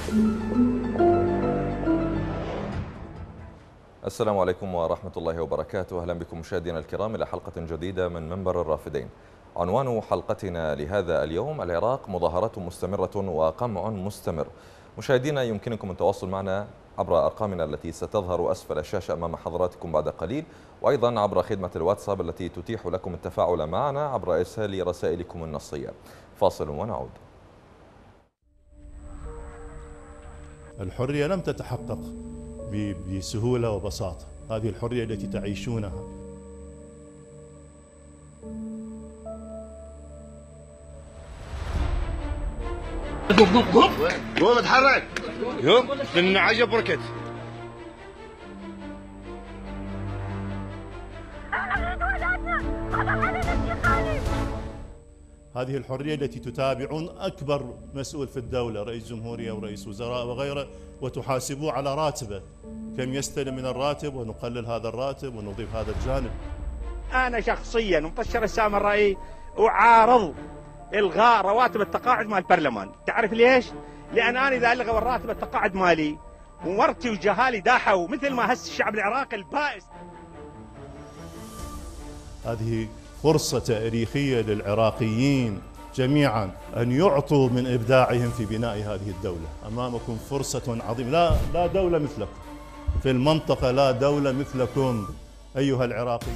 السلام عليكم ورحمة الله وبركاته. أهلا بكم مشاهدينا الكرام إلى حلقة جديدة من منبر الرافدين. عنوان حلقتنا لهذا اليوم: العراق مظاهرات مستمرة وقمع مستمر. مشاهدينا يمكنكم التواصل معنا عبر أرقامنا التي ستظهر أسفل الشاشة أمام حضراتكم بعد قليل، وأيضا عبر خدمة الواتساب التي تتيح لكم التفاعل معنا عبر إرسال رسائلكم النصية. فاصل ونعود. الحرية لم تتحقق بسهولة وبساطة، هذه الحرية التي تعيشونها. قوم اتحرك. يوم من عجب ركت. هذه الحرية التي تتابعون أكبر مسؤول في الدولة، رئيس جمهورية ورئيس وزراء وغيره، وتحاسبوه على راتبه، كم يستلم من الراتب، ونقلل هذا الراتب ونضيف هذا الجانب. أنا شخصيا مطشر السامرائي أعارض إلغاء رواتب التقاعد مال البرلمان. تعرف ليش؟ لأن أنا إذا ألغوا الراتب التقاعد مالي ومرتي وجهالي داحوا مثل ما هس الشعب العراقي البائس. هذه فرصة تاريخية للعراقيين جميعا أن يعطوا من إبداعهم في بناء هذه الدولة. أمامكم فرصة عظيمة، لا دولة مثلكم في المنطقة، لا دولة مثلكم أيها العراقيين.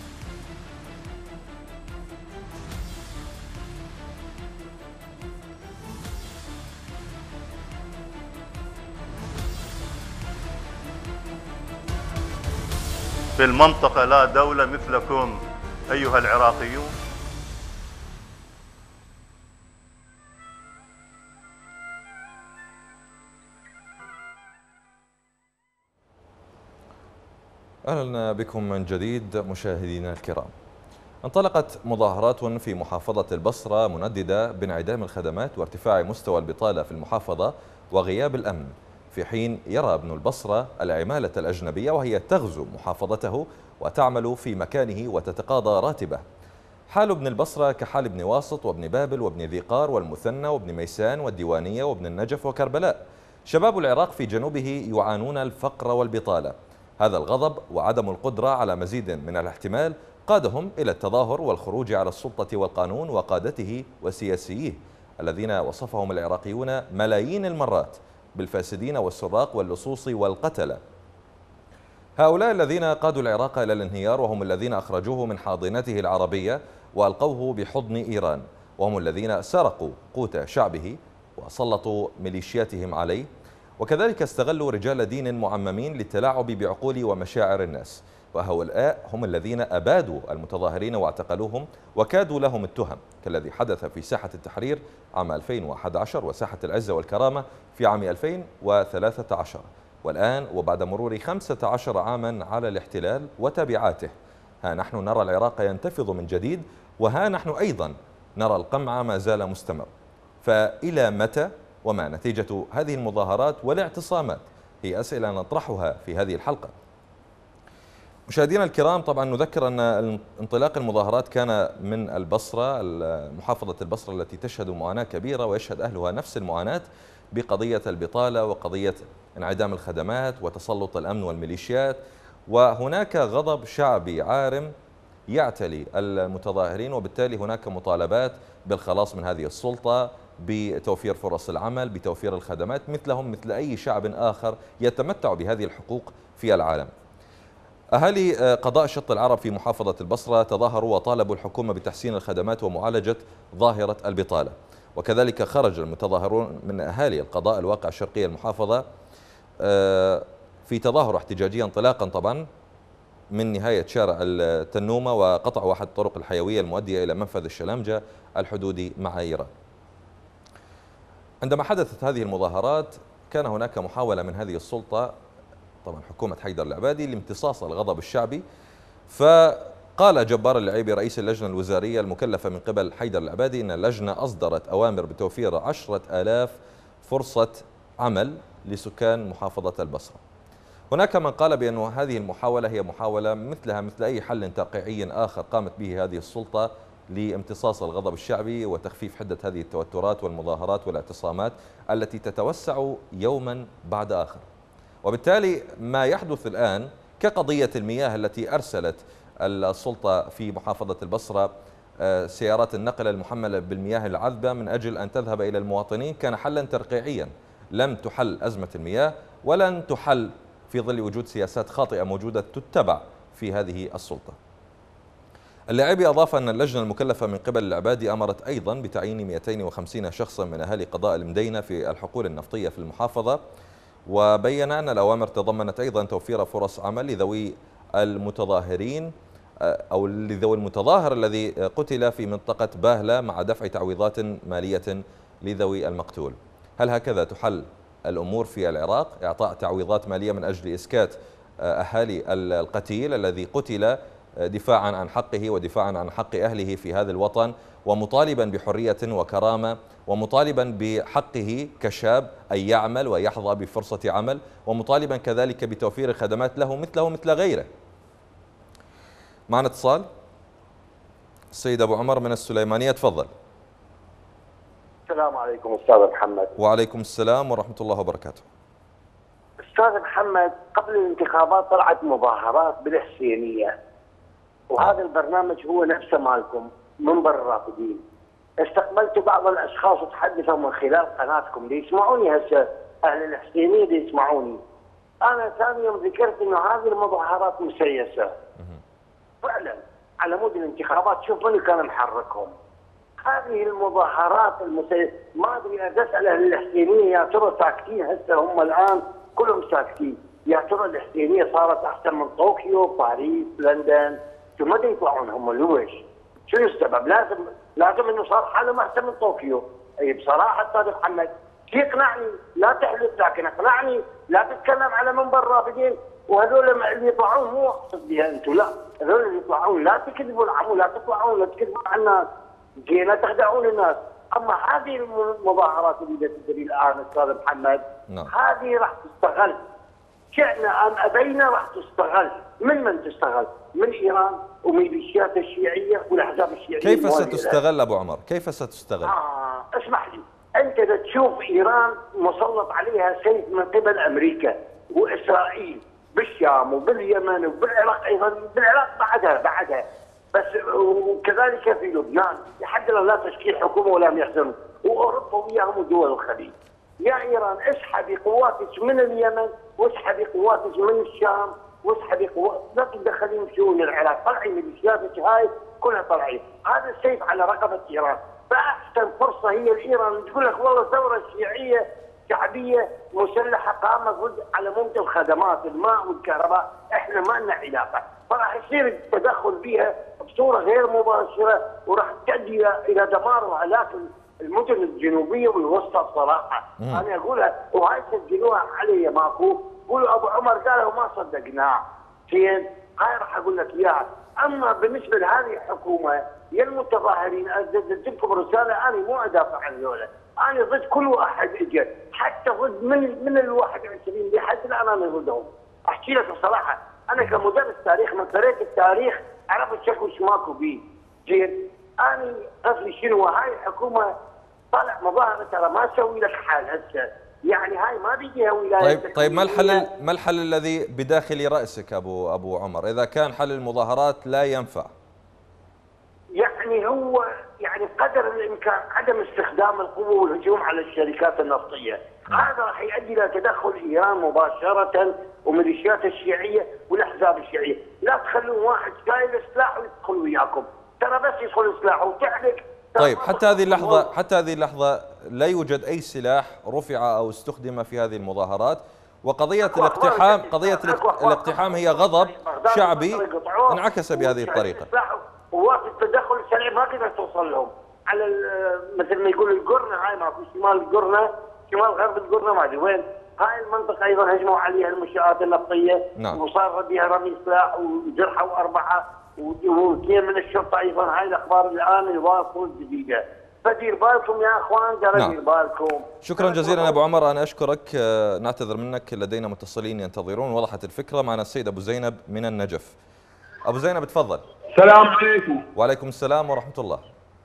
في المنطقة لا دولة مثلكم أيها العراقيون. أهلا بكم من جديد مشاهدينا الكرام. انطلقت مظاهرات في محافظة البصرة منددة بانعدام الخدمات وارتفاع مستوى البطالة في المحافظة وغياب الأمن، في حين يرى ابن البصرة العمالة الأجنبية وهي تغزو محافظته وتعمل في مكانه وتتقاضى راتبه. حال ابن البصرة كحال ابن واسط وابن بابل وابن ذي قار والمثنى وابن ميسان والديوانية وابن النجف وكربلاء. شباب العراق في جنوبه يعانون الفقر والبطالة. هذا الغضب وعدم القدرة على مزيد من الاحتمال قادهم إلى التظاهر والخروج على السلطة والقانون وقادته وسياسييه الذين وصفهم العراقيون ملايين المرات بالفاسدين والسراق واللصوص والقتلة. هؤلاء الذين قادوا العراق إلى الانهيار، وهم الذين أخرجوه من حاضنته العربية وألقوه بحضن إيران، وهم الذين سرقوا قوت شعبه وسلطوا ميليشياتهم عليه، وكذلك استغلوا رجال دين معممين للتلاعب بعقول ومشاعر الناس. وهؤلاء هم الذين أبادوا المتظاهرين واعتقلوهم وكادوا لهم التهم، كالذي حدث في ساحة التحرير عام 2011 وساحة العزة والكرامة في عام 2013. والآن وبعد مرور 15 عاما على الاحتلال وتبعاته، ها نحن نرى العراق ينتفض من جديد، وها نحن أيضا نرى القمع ما زال مستمر. فإلى متى؟ وما نتيجة هذه المظاهرات والاعتصامات؟ هي أسئلة نطرحها في هذه الحلقة. مشاهدينا الكرام، طبعا نذكر أن انطلاق المظاهرات كان من البصرة، محافظة البصرة التي تشهد معاناة كبيرة ويشهد أهلها نفس المعاناة بقضية البطالة وقضية انعدام الخدمات وتسلط الأمن والميليشيات. وهناك غضب شعبي عارم يعتلي المتظاهرين، وبالتالي هناك مطالبات بالخلاص من هذه السلطة، بتوفير فرص العمل، بتوفير الخدمات، مثلهم مثل أي شعب آخر يتمتع بهذه الحقوق في العالم. أهالي قضاء شط العرب في محافظة البصرة تظاهروا وطالبوا الحكومة بتحسين الخدمات ومعالجة ظاهرة البطالة. وكذلك خرج المتظاهرون من أهالي القضاء الواقع شرقي المحافظة في تظاهرة احتجاجية انطلاقا طبعا من نهاية شارع التنومة وقطع واحد الطرق الحيوية المؤدية إلى منفذ الشلامجة الحدودي مع إيران. عندما حدثت هذه المظاهرات كان هناك محاولة من هذه السلطة، طبعا حكومة حيدر العبادي، لامتصاص الغضب الشعبي. فقال جبار العيبي رئيس اللجنة الوزارية المكلفة من قبل حيدر العبادي إن اللجنة أصدرت أوامر بتوفير 10,000 فرصة عمل لسكان محافظة البصرة. هناك من قال بأن هذه المحاولة هي محاولة مثلها مثل أي حل تقيعي آخر قامت به هذه السلطة لامتصاص الغضب الشعبي وتخفيف حدة هذه التوترات والمظاهرات والاعتصامات التي تتوسع يوما بعد آخر. وبالتالي ما يحدث الآن كقضية المياه التي أرسلت السلطة في محافظة البصرة سيارات النقل المحملة بالمياه العذبة من أجل أن تذهب إلى المواطنين كان حلا ترقيعيا، لم تحل أزمة المياه ولن تحل في ظل وجود سياسات خاطئة موجودة تتبع في هذه السلطة. اللاعبي أضاف أن اللجنة المكلفة من قبل العبادي أمرت أيضا بتعيين 250 شخصا من أهالي قضاء المدينة في الحقول النفطية في المحافظة، وبين أن الأوامر تضمنت أيضا توفير فرص عمل لذوي المتظاهرين أو لذوي المتظاهر الذي قتل في منطقة باهلة مع دفع تعويضات مالية لذوي المقتول. هل هكذا تحل الأمور في العراق؟ إعطاء تعويضات مالية من أجل إسكات أهالي القتيل الذي قتل دفاعا عن حقه ودفاعا عن حق أهله في هذا الوطن، ومطالبا بحرية وكرامة، ومطالبا بحقه كشاب أن يعمل ويحظى بفرصة عمل، ومطالبا كذلك بتوفير خدمات له مثل غيره. معنا اتصال. السيد أبو عمر من السليمانية، تفضل. السلام عليكم أستاذ محمد. وعليكم السلام ورحمة الله وبركاته. أستاذ محمد، قبل الانتخابات طلعت مظاهرات بالحسينية، وهذا البرنامج هو نفسه مالكم منبر الرافدين. استقبلت بعض الأشخاص تحدثوا من خلال قناتكم ليسمعوني، هسه أهل الحسينية ليسمعوني. أنا ثاني يوم ذكرت إنه هذه المظاهرات مسيسة فعلا على مود الانتخابات. شوف من كان محركهم هذه المظاهرات المسيسة. ما أدري، أسأل أهل الحسينية يا ترى ساكتين هسه؟ هم الآن كلهم ساكتين. يا ترى الحسينية صارت أحسن من طوكيو، باريس، لندن؟ ثم ما يطلعون هم لويش؟ شو السبب؟ لازم انه صار حالهم احسن من طوكيو. اي بصراحه استاذ محمد، يقنعني لا تحلف، لكن اقنعني لا تتكلم على منبر الرافدين. وهذول اللي يطلعون مو اقصد بها انتم، لا، هذول اللي يطلعون لا تكذبوا العمو، لا تطلعون لا تكذبوا على الناس، جينا تخدعون الناس. اما هذه المظاهرات اللي تجري الان استاذ محمد، هذه راح تستغل، شئنا ام ابينا راح تستغل. من تستغل؟ من ايران وميليشيات الشيعيه والاحزاب الشيعيه. كيف ستستغل ابو عمر؟ كيف ستستغل؟ اسمح لي، انت تشوف ايران مسلط عليها سيف من قبل امريكا واسرائيل بالشام وباليمن وبالعراق، ايضا بالعراق بعدها بس، وكذلك في لبنان لحد الان لا تشكيل حكومه ولا يحزنوا، واوروبا وياهم ودول الخليج. يا ايران اسحبي قواتك من اليمن، واسحبي قواتك من الشام، واسحبي قوات، لا تتدخلين بشؤون العراق، طلعي ميليشياتك هاي كلها طلعي. هذا السيف على رقبه ايران. فاحسن فرصه هي لايران تقول لك والله ثوره شيعيه شعبيه مسلحه قامت ضد على ممكن الخدمات الماء والكهرباء، احنا ما لنا علاقه، فراح يصير التدخل بها بصوره غير مباشره، وراح تؤدي الى دمار وهلاك المدن الجنوبيه والوسطى بصراحه. انا اقولها وهاي سجلوها علي ماكو، قولوا ابو عمر قالها وما صدقناه. زين، هاي راح اقول لك اياها. اما بالنسبه لهذه الحكومه يا المتظاهرين، ادز لكم رساله، انا مو ادافع عن ذولا، انا ضد كل واحد اجى، حتى ضد من ال 21 لحد الان انا ضدهم. احكي لك بصراحه، انا كمدرس تاريخ من قريت التاريخ عرفت شكو ماكو بيه. زين، انا قصدي شنو، هاي الحكومه طالع مظاهره ترى ما تسوي لك حال هسه، يعني هاي ما بيجيها ولايه. طيب ما الحل الذي بداخل راسك ابو عمر اذا كان حل المظاهرات لا ينفع؟ يعني هو يعني قدر الامكان عدم استخدام القوه والهجوم على الشركات النفطيه، هذا راح يؤدي الى تدخل ايران مباشره وميليشيات الشيعيه والاحزاب الشيعيه، لا تخلون واحد جايب سلاح ويدخل وياكم، ترى بس يدخل سلاح وتحرق. طيب حتى هذه اللحظه لا يوجد اي سلاح رفع او استخدم في هذه المظاهرات، وقضيه الاقتحام هي غضب شعبي انعكس بهذه الطريقه. قوات التدخل السريع ما قدرت توصل لهم على مثل ما يقول القرنه، هاي ماكو شمال القرنه، شمال غرب القرنه ما ادري وين، هاي المنطقه ايضا هجموا عليها المنشآت النفطيه. نعم. وصار بها رمي سلاح وجرحوا 4 واثنين من الشرطه ايضا. هاي الاخبار الان الواصل الجديده، فدير بالكم يا اخوان، ترى دير بالكم. شكرا جزيلا ابو عمر، انا اشكرك. نعتذر منك، لدينا متصلين ينتظرون. وضحت الفكره. معنا السيد ابو زينب من النجف. ابو زينب تفضل. السلام عليكم. وعليكم السلام ورحمة الله.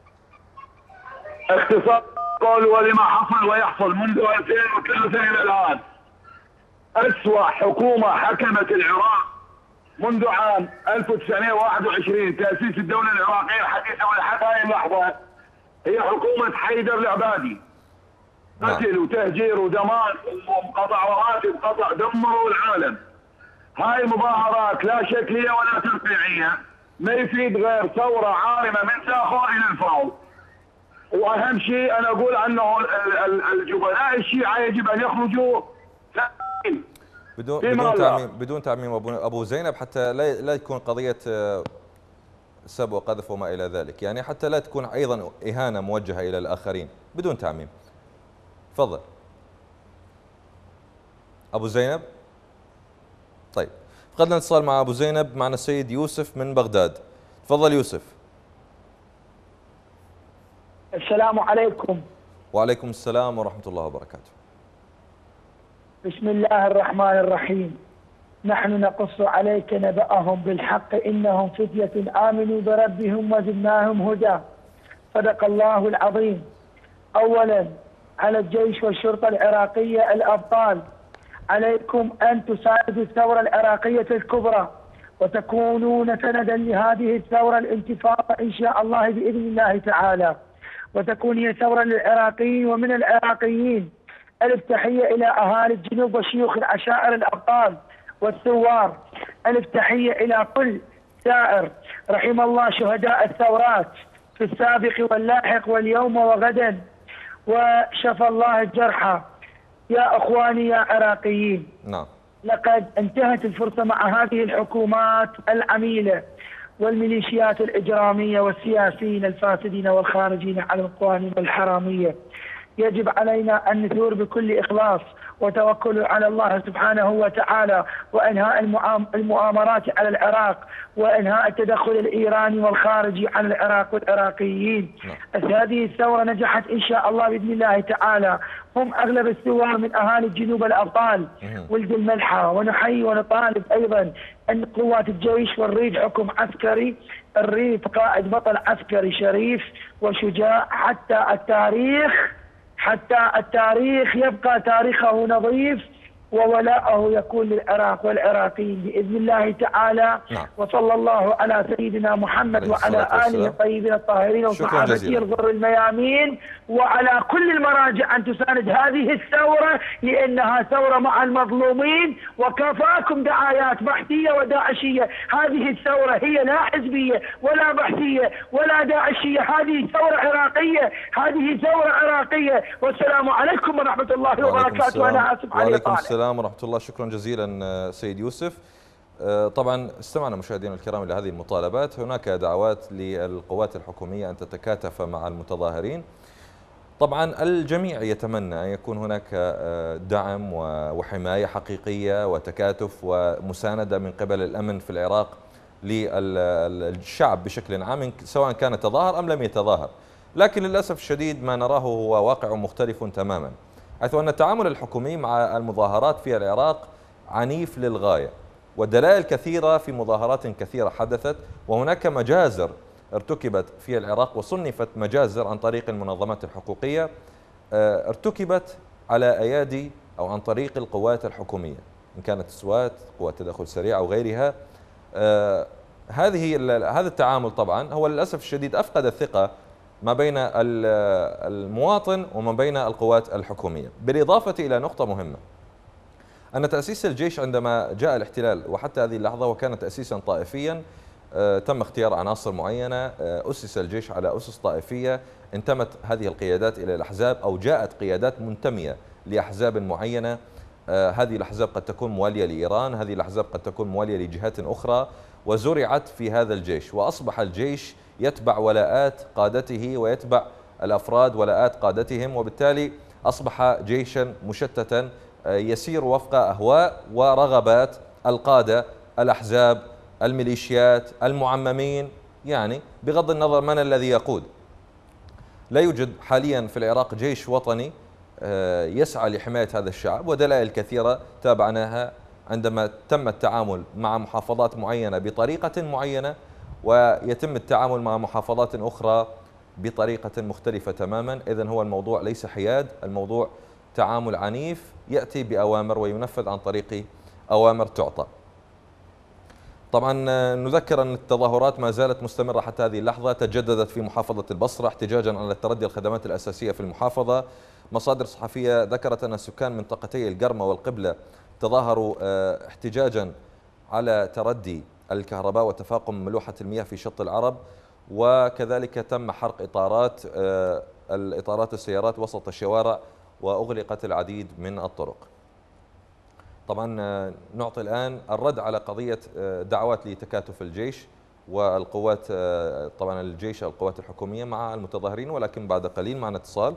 اختصار قول ولما حصل ويحصل منذ 2003 إلى الآن. أسوأ حكومة حكمت العراق منذ عام 1921 تأسيس الدولة العراقية الحديثة ولحد هذه اللحظة هي حكومة حيدر العبادي. قتل وتهجير ودمار وقطع رواتب قطع، دمروا العالم. هاي مظاهرات لا شكلية ولا تنقيعية، ما يفيد غير ثورة عارمة من ساخو إلى الفاو. واهم شيء انا اقول انه الجبناء الشيعة يجب ان يخرجوا بدون تعميم ابو زينب، حتى لا يكون قضية سب وقذف وما الى ذلك، يعني حتى لا تكون ايضا اهانة موجهة الى الاخرين، بدون تعميم. تفضل ابو زينب. طيب فقدنا اتصال مع ابو زينب. معنا السيد يوسف من بغداد. تفضل يوسف. السلام عليكم. وعليكم السلام ورحمة الله وبركاته. بسم الله الرحمن الرحيم. نحن نقص عليك نبأهم بالحق إنهم فتية آمنوا بربهم وزدناهم هدى. صدق الله العظيم. أولا على الجيش والشرطة العراقية الأبطال، عليكم أن تساعدوا الثورة العراقية الكبرى وتكونون سندا لهذه الثورة الانتفاضة إن شاء الله بإذن الله تعالى، وتكون هي ثورة للعراقيين ومن العراقيين. ألف تحية إلى أهالي الجنوب وشيوخ العشائر الأبطال والثوار. ألف تحية إلى كل سائر. رحم الله شهداء الثورات في السابق واللاحق واليوم وغدا، وشفى الله الجرحى. يا أخواني يا عراقيين، نعم، لقد انتهت الفرصة مع هذه الحكومات العميلة والميليشيات الإجرامية والسياسيين الفاسدين والخارجين على القوانين الحرامية. يجب علينا أن نثور بكل إخلاص وتوكل على الله سبحانه وتعالى، وإنهاء المؤامرات على العراق، وإنهاء التدخل الإيراني والخارجي على العراق والعراقيين. هذه الثورة نجحت إن شاء الله بإذن الله تعالى. هم أغلب الثوار من أهالي الجنوب الأبطال ولد الملحة. ونحيي ونطالب أيضا أن قوات الجيش والريد حكم عسكري، الريد قائد بطل عسكري شريف وشجاع حتى التاريخ يبقى تاريخه نظيف، وولاءه يكون للعراق والعراقيين بإذن الله تعالى. وصلى الله على سيدنا محمد وعلى آله الطيبين الطاهرين وصحابته الغر الميامين، وعلى كل المراجع أن تساند هذه الثورة لأنها ثورة مع المظلومين. وكفاكم دعايات بحثية وداعشية. هذه الثورة هي لا حزبية ولا بحثية ولا داعشية، هذه ثورة عراقية، هذه ثورة عراقية. والسلام عليكم ورحمة الله وبركاته. وأنا آسف على وعليكم السلام ورحمة الله. شكرا جزيلا سيد يوسف. طبعا استمعنا مشاهدينا الكرام إلى هذه المطالبات. هناك دعوات للقوات الحكومية أن تتكاتف مع المتظاهرين. طبعا الجميع يتمنى أن يكون هناك دعم وحماية حقيقية وتكاتف ومساندة من قبل الأمن في العراق للشعب بشكل عام، سواء كان تظاهر أم لم يتظاهر. لكن للأسف الشديد ما نراه هو واقع مختلف تماما، حيث أن التعامل الحكومي مع المظاهرات في العراق عنيف للغاية، والدلائل كثيرة في مظاهرات كثيرة حدثت، وهناك مجازر ارتكبت في العراق وصنفت مجازر عن طريق المنظمات الحقوقية ارتكبت على أيادي أو عن طريق القوات الحكومية، إن كانت سوات، قوات تدخل سريع أو غيرها. هذا التعامل طبعا هو للأسف الشديد أفقد الثقة ما بين المواطن وما بين القوات الحكومية. بالإضافة إلى نقطة مهمة، أن تأسيس الجيش عندما جاء الاحتلال وحتى هذه اللحظة وكان تأسيسا طائفيا، تم اختيار عناصر معينة، أسس الجيش على أسس طائفية، انتمت هذه القيادات إلى الأحزاب أو جاءت قيادات منتمية لأحزاب معينة. هذه الأحزاب قد تكون موالية لإيران، هذه الأحزاب قد تكون موالية لجهات أخرى، وزرعت في هذا الجيش، وأصبح الجيش يتبع ولاءات قادته ويتبع الأفراد ولاءات قادتهم، وبالتالي أصبح جيشا مشتتا يسير وفق أهواء ورغبات القادة، الأحزاب، الميليشيات، المعممين، يعني بغض النظر من الذي يقود. لا يوجد حاليا في العراق جيش وطني يسعى لحماية هذا الشعب، ودلائل كثيرة تابعناها عندما تم التعامل مع محافظات معينة بطريقة معينة، ويتم التعامل مع محافظات أخرى بطريقة مختلفة تماما. إذن هو الموضوع ليس حياد، الموضوع تعامل عنيف يأتي بأوامر وينفذ عن طريق أوامر تعطى. طبعا نذكر أن التظاهرات ما زالت مستمرة حتى هذه اللحظة، تجددت في محافظة البصرة احتجاجا على تردي الخدمات الأساسية في المحافظة. مصادر صحفية ذكرت أن سكان منطقتي القرمة والقبلة تظاهروا احتجاجا على تردي الكهرباء وتفاقم ملوحة المياه في شط العرب، وكذلك تم حرق الإطارات السيارات وسط الشوارع وأغلقت العديد من الطرق. طبعا نعطي الآن الرد على قضية دعوات لتكاتف الجيش والقوات، طبعا الجيش القوات الحكومية مع المتظاهرين، ولكن بعد قليل معنا اتصال.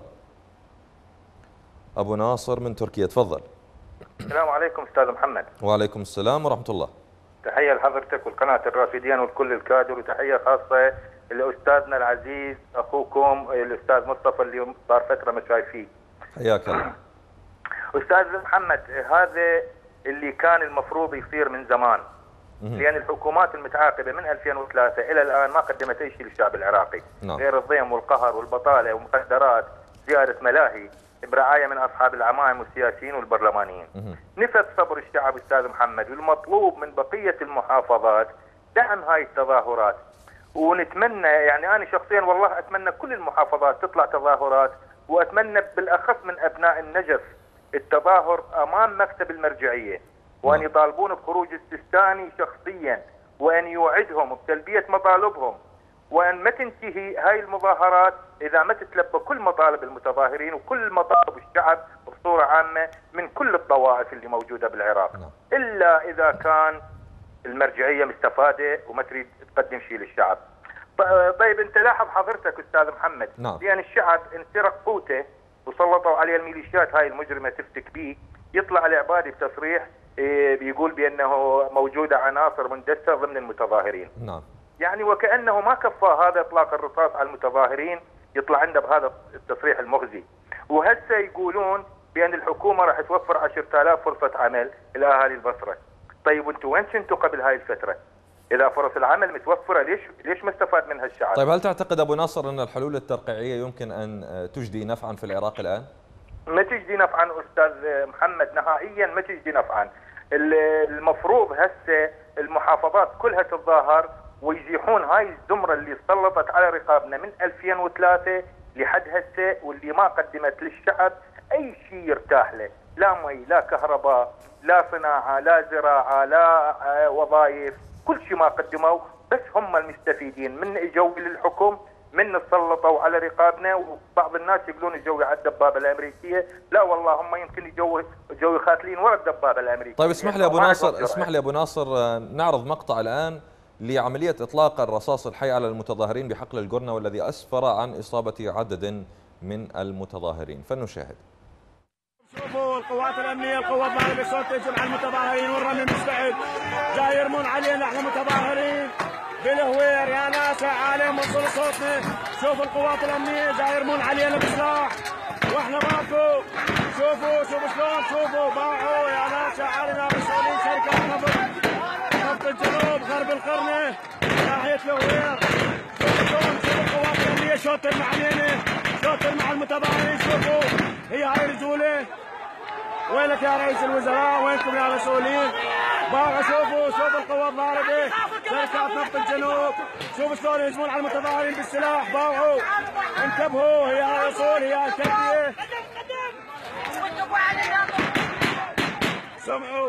أبو ناصر من تركيا، تفضل. السلام عليكم أستاذ محمد. وعليكم السلام ورحمة الله. تحية لحضرتك والقناة الرافدين والكل الكادر، وتحية خاصة لأستاذنا العزيز أخوكم الأستاذ مصطفى اللي صار فترة ما شايفيه. حياك الله. أستاذ محمد، هذا اللي كان المفروض يصير من زمان، لأن الحكومات المتعاقبة من 2003 إلى الآن ما قدمت أي شيء للشعب العراقي غير الضيم والقهر والبطالة ومخدرات، زيادة ملاهي برعاية من أصحاب العمائم والسياسيين والبرلمانيين. نفذ صبر الشعب أستاذ محمد، والمطلوب من بقية المحافظات دعم هاي التظاهرات. ونتمنى، يعني أنا شخصيا والله أتمنى كل المحافظات تطلع تظاهرات، وأتمنى بالأخص من أبناء النجف التظاهر أمام مكتب المرجعية، وأن يطالبون بخروج السيستاني شخصيا، وأن يوعدهم بتلبية مطالبهم، وأن ما تنتهي هاي المظاهرات إذا ما تتلبى كل مطالب المتظاهرين وكل مطالب الشعب بصورة عامة من كل الطوائف اللي موجودة بالعراق، إلا إذا كان المرجعية مستفادة وما تريد تقدم شيء للشعب. طيب أنت لاحظ حضرتك أستاذ محمد، لأن الشعب انسرق قوته وسلطوا عليه الميليشيات هاي المجرمة تفتك به، يطلع العبادي بتصريح بيقول بأنه موجودة عناصر مندسة ضمن المتظاهرين. يعني وكأنه ما كفى هذا إطلاق الرصاص على المتظاهرين، يطلع عنده بهذا التصريح المخزي. وهسه يقولون بأن الحكومة راح توفر 10,000 فرصة عمل لأهالي البصرة. طيب وانتم وين كنتوا قبل هاي الفترة؟ إذا فرص العمل متوفرة ليش ما استفاد منها الشعب؟ طيب هل تعتقد أبو ناصر أن الحلول الترقيعية يمكن أن تجدي نفعا في العراق الآن؟ ما تجدي نفعا أستاذ محمد، نهائيا ما تجدي نفعا. المفروض هسه المحافظات كلها تتظاهر ويزيحون هاي الزمرة اللي سلطت على رقابنا من 2003 لحد هسه، واللي ما قدمت للشعب أي شيء يرتاح له، لا مي لا كهرباء لا صناعة لا زراعة لا وظائف، كل شيء ما قدموا، بس هم المستفيدين من اجوا للحكم، من سلطوا على رقابنا. وبعض الناس يقولون اجوا على الدبابة الأمريكية، لا والله هم يمكن اجوا خاتلين ورا الدبابة الأمريكية. طيب اسمح لي أبو ناصر نعرض مقطع الآن لعملية إطلاق الرصاص الحي على المتظاهرين بحقل القرنة والذي أسفر عن إصابة عدد من المتظاهرين، فلنشاهد. شوفوا القوات الامنيه، القوات ضاربه صوت تهجم على المتظاهرين والرمي مستعد، جاي يرمون علينا احنا متظاهرين بالهوير، يا ناس عليهم وصلوا صوتنا. شوفوا القوات الامنيه جاي يرمون علينا بسلاح واحنا ماكو. شوفوا شلون، شوفوا باعوا يا ناس علينا مسؤولين شركات نفط الجنوب غرب القرنه ناحيه الهوير. شوفوا القوات الامنيه شو ترمي علينا، شو ترمي على المتظاهرين. شوفوا هي هاي رجوله، وينك يا رئيس الوزراء، وينكم يا مسؤولين؟ شوفوا القوات ضاربه شركات نفط الجنوب، شوفوا شلون يهجمون على المتظاهرين بالسلاح. باوعوا انتبهوا، هي هاي اصول، هي هاي الكبديه. سمعوا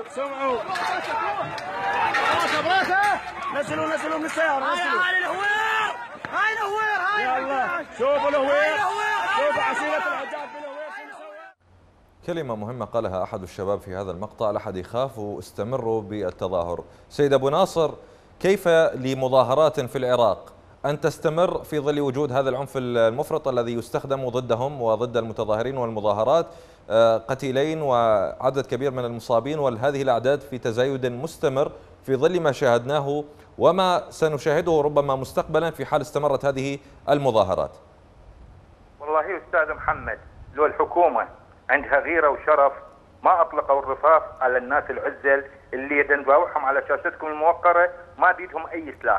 نزلوا من السياره، هاي الهوير، يلا شوفوا الهوير، شوفوا عسيره الحجاج بالهوير. كلمة مهمة قالها أحد الشباب في هذا المقطع: لا أحد يخاف واستمروا بالتظاهر. سيد أبو ناصر، كيف لمظاهرات في العراق أن تستمر في ظل وجود هذا العنف المفرط الذي يستخدم ضدهم وضد المتظاهرين والمظاهرات، قتيلين وعدد كبير من المصابين، وهذه الأعداد في تزايد مستمر في ظل ما شاهدناه وما سنشاهده ربما مستقبلا في حال استمرت هذه المظاهرات؟ والله أستاذ محمد، لو الحكومة عندها غيرة وشرف ما أطلقوا الرصاص على الناس العزل اللي نداوعهم على شاشتكم الموقرة، ما بيدهم أي سلاح،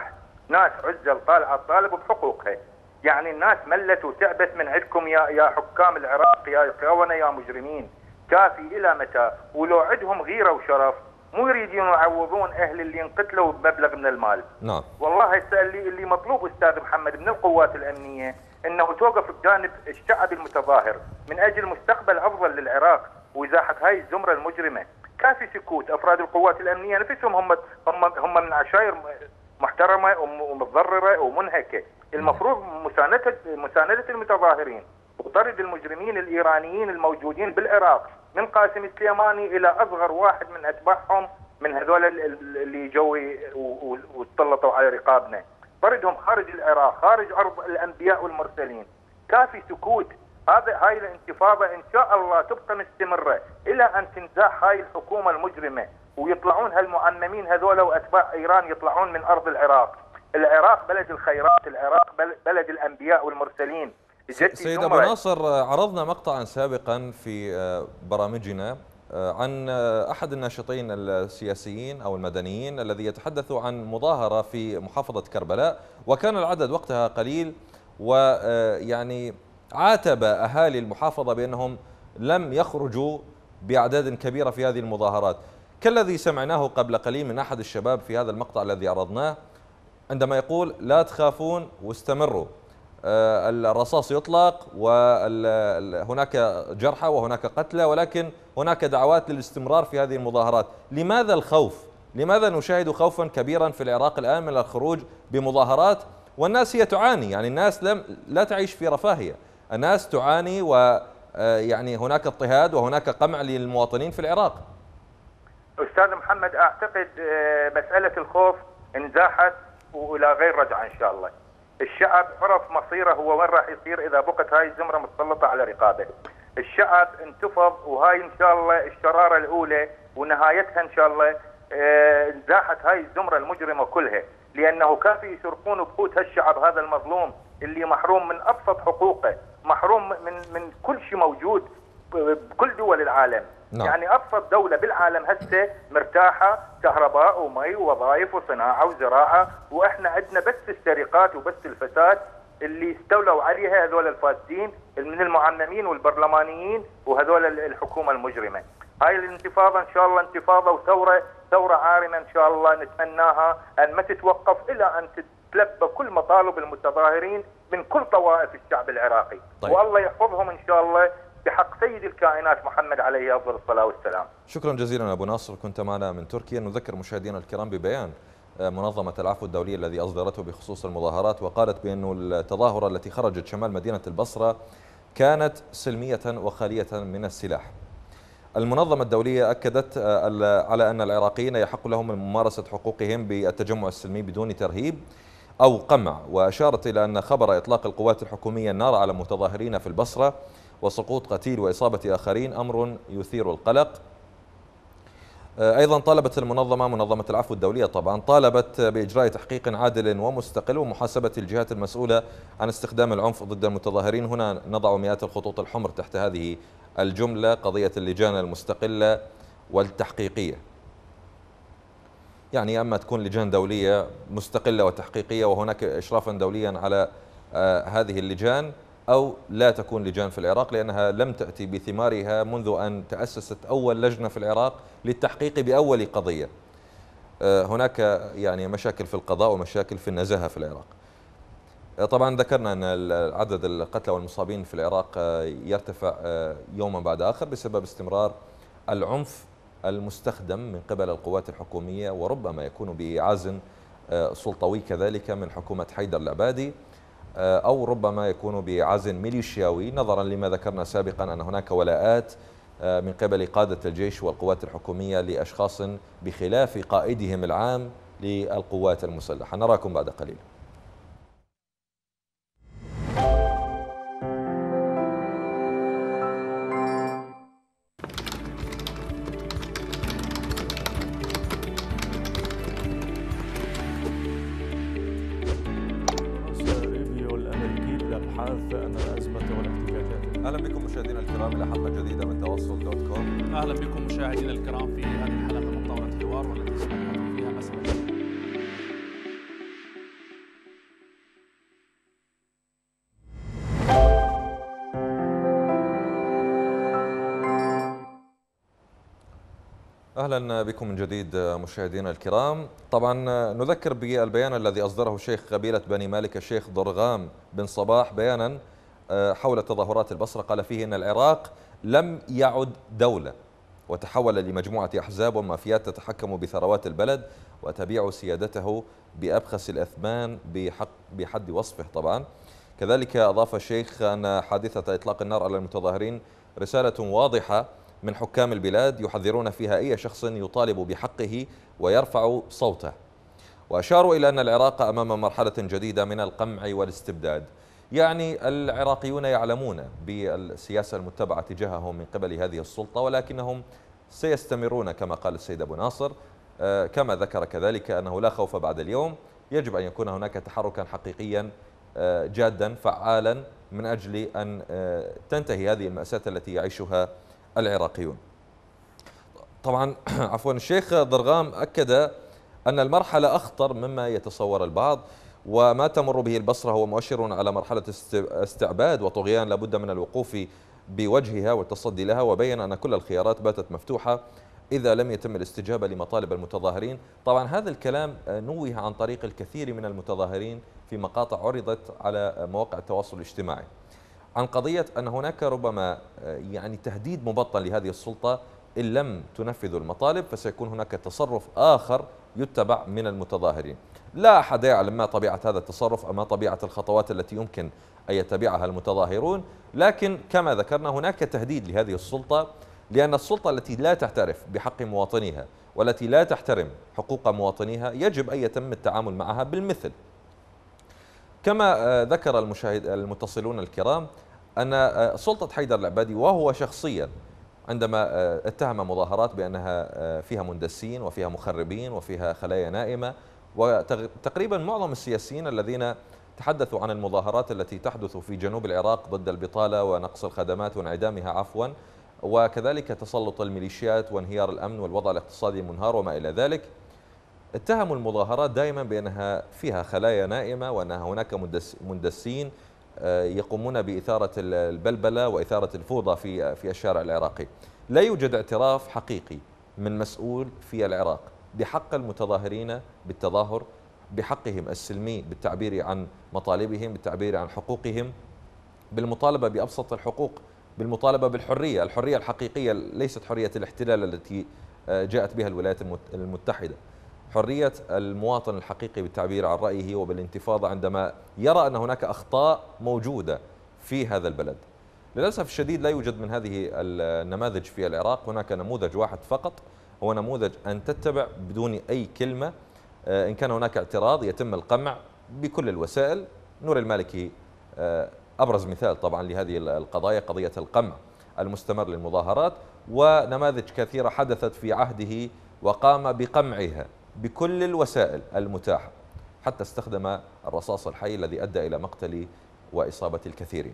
ناس عزل طالعه تطالب بحقوقها. يعني الناس ملت وتعبت من عندكم يا حكام العراق، يا خونه يا مجرمين. كافي الى متى؟ ولو عندهم غيره وشرف مو يريدون يعوضون اهل اللي انقتلوا بمبلغ من المال. نعم. والله هسه اللي مطلوب استاذ محمد من القوات الامنيه انه توقف بجانب الشعب المتظاهر من اجل مستقبل افضل للعراق وازاحه هاي الزمره المجرمه. كافي سكوت افراد القوات الامنيه نفسهم هم من عشائر محترمه ومتضرره ومنهكه. المفروض مساندة المتظاهرين وطرد المجرمين الإيرانيين الموجودين بالعراق من قاسم سليماني إلى أصغر واحد من أتباعهم من هذول اللي جو وتسلطوا على رقابنا. طردهم خارج العراق، خارج أرض الأنبياء والمرسلين. كافي سكوت. هاي الانتفاضة إن شاء الله تبقى مستمرة إلى أن تنزاح هاي الحكومة المجرمة ويطلعون هالمعممين هذول وأتباع إيران يطلعون من أرض العراق. العراق بلد الخيرات، العراق بلد الأنبياء والمرسلين. سيد أبو ناصر، عرضنا مقطعا سابقا في برامجنا عن أحد الناشطين السياسيين أو المدنيين الذي يتحدث عن مظاهرة في محافظة كربلاء، وكان العدد وقتها قليل، ويعني عاتب أهالي المحافظة بأنهم لم يخرجوا بأعداد كبيرة في هذه المظاهرات، كالذي سمعناه قبل قليل من أحد الشباب في هذا المقطع الذي عرضناه، عندما يقول لا تخافون واستمروا، الرصاص يطلق وهناك جرحى وهناك قتلى، ولكن هناك دعوات للاستمرار في هذه المظاهرات. لماذا الخوف؟ لماذا نشاهد خوفا كبيرا في العراق الآن من الخروج بمظاهرات والناس هي تعاني؟ يعني الناس لا تعيش في رفاهية، الناس تعاني، ويعني هناك اضطهاد وهناك قمع للمواطنين في العراق. أستاذ محمد، أعتقد مسألة الخوف انزاحت وإلى غير رجعة إن شاء الله. الشعب عرف مصيره هو وين راح يصير إذا بقت هاي الزمرة متسلطة على رقابه. الشعب انتفض، وهاي إن شاء الله الشرارة الأولى ونهايتها إن شاء الله انزاحت هاي الزمرة المجرمة كلها، لأنه كافي يسرقون بقوت هالشعب هذا المظلوم اللي محروم من أبسط حقوقه، محروم من كل شيء موجود بكل دول العالم. نعم. يعني أبسط دولة بالعالم هسه مرتاحة، كهرباء ومي ووظائف وصناعة وزراعة، وإحنا عندنا بس السرقات وبس الفساد اللي استولوا عليها هذول الفاسدين من المعممين والبرلمانيين وهذول الحكومة المجرمة. هاي الانتفاضة إن شاء الله انتفاضة وثورة عارمة إن شاء الله نتمناها أن ما تتوقف إلى أن تتلبى كل مطالب المتظاهرين من كل طوائف الشعب العراقي. طيب. والله يحفظهم إن شاء الله بحق سيد الكائنات محمد عليه أفضل الصلاة والسلام. شكرا جزيلا أبو ناصر، كنت معنا من تركيا. نذكر مشاهدينا الكرام ببيان منظمة العفو الدولية الذي أصدرته بخصوص المظاهرات، وقالت بأن التظاهرة التي خرجت شمال مدينة البصرة كانت سلمية وخالية من السلاح. المنظمة الدولية أكدت على أن العراقيين يحق لهم ممارسة حقوقهم بالتجمع السلمي بدون ترهيب أو قمع، وأشارت إلى أن خبر إطلاق القوات الحكومية النار على متظاهرين في البصرة وسقوط قتيل وإصابة آخرين أمر يثير القلق. أيضا طالبت منظمة العفو الدولية طبعا طالبت بإجراء تحقيق عادل ومستقل ومحاسبة الجهات المسؤولة عن استخدام العنف ضد المتظاهرين. هنا نضع مئات الخطوط الحمر تحت هذه الجملة، قضية اللجان المستقلة والتحقيقية. يعني أما تكون لجان دولية مستقلة وتحقيقية وهناك إشرافا دوليا على هذه اللجان، أو لا تكون لجان في العراق، لأنها لم تأتي بثمارها منذ أن تأسست أول لجنة في العراق للتحقيق بأول قضية. هناك يعني مشاكل في القضاء ومشاكل في النزاهة في العراق. طبعا ذكرنا أن عدد القتلى والمصابين في العراق يرتفع يوما بعد آخر بسبب استمرار العنف المستخدم من قبل القوات الحكومية، وربما يكون بإعاز سلطوي كذلك من حكومة حيدر العبادي، أو ربما يكون بإعاز ميليشياوي، نظرا لما ذكرنا سابقا أن هناك ولاءات من قبل قادة الجيش والقوات الحكومية لأشخاص بخلاف قائدهم العام للقوات المسلحة. نراكم بعد قليل. أهلا بكم مشاهدينا الكرام إلى حلقة جديدة من تواصل.com. أهلا بكم مشاهدينا الكرام في هذه الحلقة من طاولة الحوار، والتي سنحدث فيها مسألة أهلا بكم من جديد مشاهدينا الكرام. طبعا نذكر بالبيان الذي أصدره شيخ قبيلة بني مالك الشيخ ضرغام بن صباح بيانا حول تظاهرات البصرة، قال فيه أن العراق لم يعد دولة وتحول لمجموعة أحزاب ومافيات تتحكم بثروات البلد وتبيع سيادته بأبخس الأثمان بحد وصفه. طبعا كذلك أضاف الشيخ أن حادثة إطلاق النار على المتظاهرين رسالة واضحة من حكام البلاد يحذرون فيها أي شخص يطالب بحقه ويرفع صوته، وأشاروا إلى أن العراق أمام مرحلة جديدة من القمع والاستبداد. يعني العراقيون يعلمون بالسياسة المتبعة تجاههم من قبل هذه السلطة، ولكنهم سيستمرون كما قال السيد أبو ناصر. كما ذكر كذلك أنه لا خوف بعد اليوم، يجب أن يكون هناك تحركا حقيقيا جادا فعالا من أجل أن تنتهي هذه المأساة التي يعيشها العراقيون. طبعا عفوا الشيخ ضرغام أكد أن المرحلة أخطر مما يتصور البعض، وما تمر به البصرة هو مؤشر على مرحلة استعباد وطغيان لابد من الوقوف بوجهها والتصدي لها، وبين أن كل الخيارات باتت مفتوحة إذا لم يتم الاستجابة لمطالب المتظاهرين. طبعا هذا الكلام نوه عن طريق الكثير من المتظاهرين في مقاطع عرضت على مواقع التواصل الاجتماعي عن قضية أن هناك ربما يعني تهديد مبطن لهذه السلطة، إن لم تنفذ المطالب فسيكون هناك تصرف آخر يتبع من المتظاهرين. لا أحد يعلم ما طبيعة هذا التصرف أو ما طبيعة الخطوات التي يمكن أن يتبعها المتظاهرون، لكن كما ذكرنا هناك تهديد لهذه السلطة، لأن السلطة التي لا تعترف بحق مواطنيها والتي لا تحترم حقوق مواطنيها يجب أن يتم التعامل معها بالمثل. كما ذكر المتصلون الكرام أن سلطة حيدر العبادي وهو شخصيا عندما اتهم مظاهرات بأنها فيها مندسين وفيها مخربين وفيها خلايا نائمة، وتقريبا معظم السياسيين الذين تحدثوا عن المظاهرات التي تحدث في جنوب العراق ضد البطالة ونقص الخدمات وانعدامها عفوا، وكذلك تسلط الميليشيات وانهيار الأمن والوضع الاقتصادي المنهار وما إلى ذلك، اتهموا المظاهرات دائما بأنها فيها خلايا نائمة وأنها هناك مندسين يقومون بإثارة البلبلة وإثارة الفوضى في الشارع العراقي. لا يوجد اعتراف حقيقي من مسؤول في العراق بحق المتظاهرين بالتظاهر، بحقهم السلمي بالتعبير عن مطالبهم، بالتعبير عن حقوقهم، بالمطالبة بأبسط الحقوق، بالمطالبة بالحرية، الحرية الحقيقية ليست حرية الاحتلال التي جاءت بها الولايات المتحدة، حرية المواطن الحقيقي بالتعبير عن رأيه وبالانتفاضة عندما يرى أن هناك أخطاء موجودة في هذا البلد. للأسف الشديد لا يوجد من هذه النماذج في العراق، هناك نموذج واحد فقط هو نموذج أن تتبع بدون أي كلمة، إن كان هناك اعتراض يتم القمع بكل الوسائل. نور المالكي أبرز مثال طبعا لهذه القضايا، قضية القمع المستمر للمظاهرات، ونماذج كثيرة حدثت في عهده وقام بقمعها بكل الوسائل المتاحة، حتى استخدم الرصاص الحي الذي أدى إلى مقتل وإصابة الكثيرين.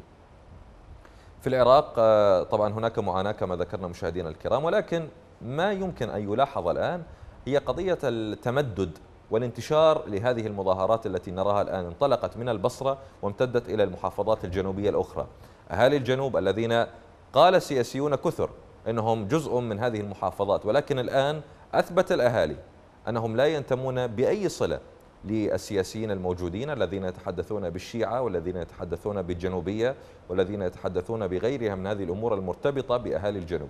في العراق طبعا هناك معاناة كما ذكرنا مشاهدينا الكرام، ولكن ما يمكن أن يلاحظ الآن هي قضية التمدد والانتشار لهذه المظاهرات التي نراها الآن، انطلقت من البصرة وامتدت إلى المحافظات الجنوبية الأخرى. أهالي الجنوب الذين قال سياسيون كثر أنهم جزء من هذه المحافظات، ولكن الآن أثبت الأهالي أنهم لا ينتمون بأي صلة للسياسيين الموجودين الذين يتحدثون بالشيعة والذين يتحدثون بالجنوبية والذين يتحدثون بغيرها من هذه الأمور المرتبطة بأهالي الجنوب.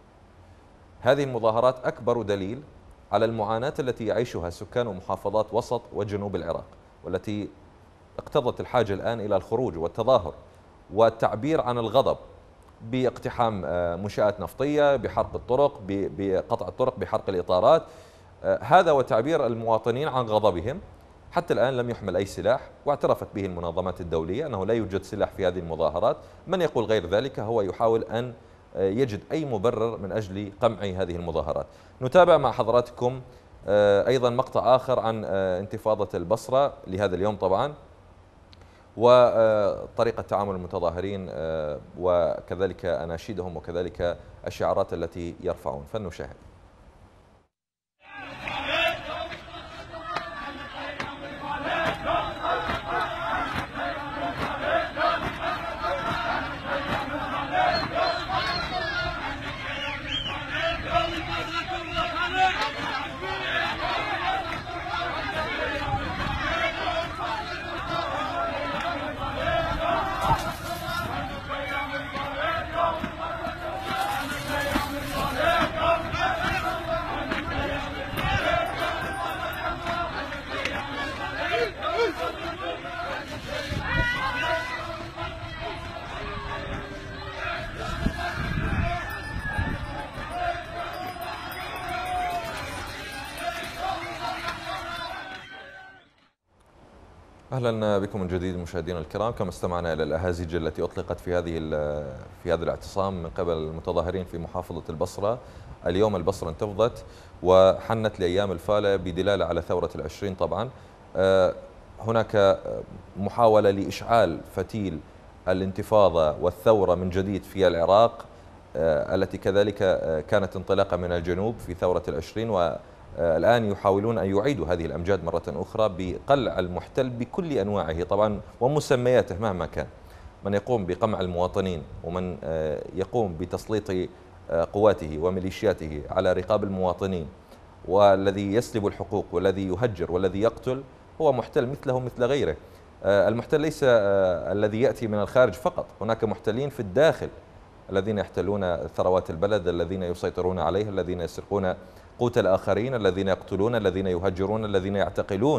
هذه المظاهرات أكبر دليل على المعاناة التي يعيشها سكان محافظات وسط وجنوب العراق، والتي اقتضت الحاجة الآن إلى الخروج والتظاهر والتعبير عن الغضب باقتحام منشآت نفطية، بحرق الطرق، بقطع الطرق، بحرق الإطارات. هذا وتعبير المواطنين عن غضبهم. حتى الآن لم يحمل أي سلاح، واعترفت به المنظمات الدولية أنه لا يوجد سلاح في هذه المظاهرات. من يقول غير ذلك هو يحاول أن يجد أي مبرر من أجل قمع هذه المظاهرات. نتابع مع حضراتكم أيضا مقطع آخر عن انتفاضة البصرة لهذا اليوم طبعا، وطريقة تعامل المتظاهرين وكذلك أناشيدهم وكذلك الشعارات التي يرفعون. فلنشاهد. أهلا بكم من جديد مشاهدينا الكرام. كما استمعنا إلى الأهازيج التي أطلقت في هذا الاعتصام من قبل المتظاهرين في محافظة البصرة. اليوم البصرة انتفضت وحنت لأيام الفالة بدلالة على ثورة العشرين. طبعا هناك محاولة لإشعال فتيل الانتفاضة والثورة من جديد في العراق، التي كذلك كانت انطلاقة من الجنوب في ثورة العشرين، والآن يحاولون أن يعيدوا هذه الأمجاد مرة أخرى بقلع المحتل بكل أنواعه طبعا ومسمياته مهما كان، من يقوم بقمع المواطنين ومن يقوم بتسليط قواته وميليشياته على رقاب المواطنين، والذي يسلب الحقوق والذي يهجر والذي يقتل هو محتل مثله مثل غيره. المحتل ليس الذي يأتي من الخارج فقط، هناك محتلين في الداخل الذين يحتلون ثروات البلد، الذين يسيطرون عليه، الذين يسرقون قوت الآخرين، الذين يقتلون، الذين يهجرون، الذين يعتقلون.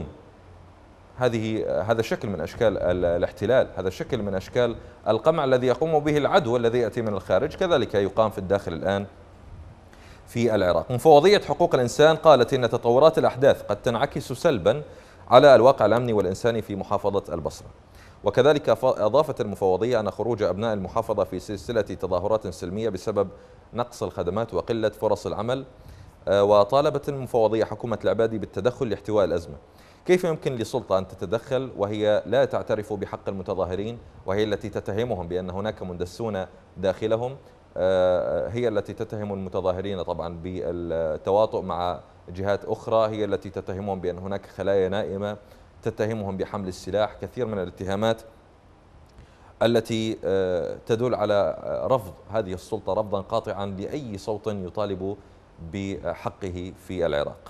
هذا شكل من أشكال الاحتلال، هذا شكل من أشكال القمع الذي يقوم به العدو الذي يأتي من الخارج، كذلك يقام في الداخل الآن في العراق. مفوضية حقوق الإنسان قالت إن تطورات الأحداث قد تنعكس سلبا على الواقع الأمني والإنساني في محافظة البصرة. وكذلك أضافت المفوضية أن خروج أبناء المحافظة في سلسلة تظاهرات سلمية بسبب نقص الخدمات وقلة فرص العمل. وطالبت المفوضية حكومة العبادي بالتدخل لاحتواء الأزمة. كيف يمكن لسلطة أن تتدخل وهي لا تعترف بحق المتظاهرين، وهي التي تتهمهم بأن هناك مندسون داخلهم، هي التي تتهم المتظاهرين طبعا بالتواطؤ مع جهات أخرى، هي التي تتهمهم بأن هناك خلايا نائمة، تتهمهم بحمل السلاح، كثير من الاتهامات التي تدل على رفض هذه السلطة رفضا قاطعا لأي صوت يطالب بحقه في العراق.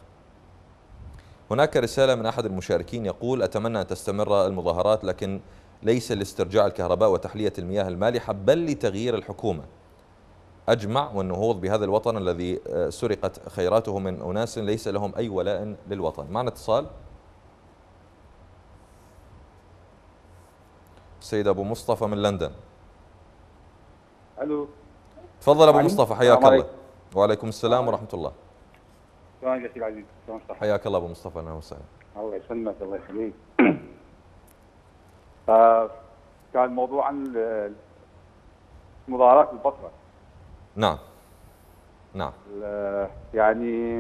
هناك رسالة من أحد المشاركين يقول: أتمنى أن تستمر المظاهرات، لكن ليس لاسترجاع الكهرباء وتحلية المياه المالحة، بل لتغيير الحكومة. أجمع والنهوض بهذا الوطن الذي سرقت خيراته من أناس ليس لهم أي ولاء للوطن. معنا اتصال. السيد أبو مصطفى من لندن. الو، تفضل أبو مصطفى، حياك الله. وعليكم السلام ورحمة الله. شلونك يا سيدي العزيز؟ شلون صح؟ حياك الله أبو مصطفى، أهلا وسهلا. الله يسلمك، الله يخليك. كان موضوع عن المظاهرات بالبصرة. نعم نعم. يعني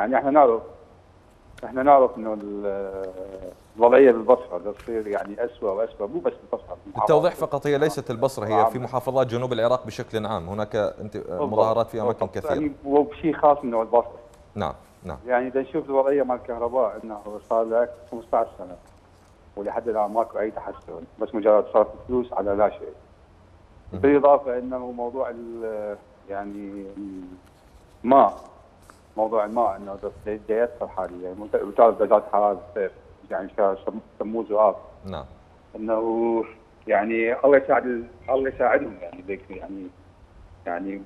احنا نعرف انه الوضعيه بالبصره تصير يعني اسوء واسوء، مو بس بالبصره. التوضيح فقط، هي ليست البصره، هي في محافظات جنوب العراق بشكل عام، هناك مظاهرات في اماكن كثيره. يعني وبشيء خاص انه البصره. نعم نعم. يعني اذا نشوف الوضعيه مال الكهرباء انه صار لك 15 سنه ولحد الان ماكو اي تحسن، بس مجرد صرف فلوس على لا شيء. بالاضافه انه موضوع يعني موضوع الماء انه يأثر حاليا، وتعرف درجات حراره الصيف، يعني شهر تموز وآب. نعم. انه يعني الله يساعدهم يعني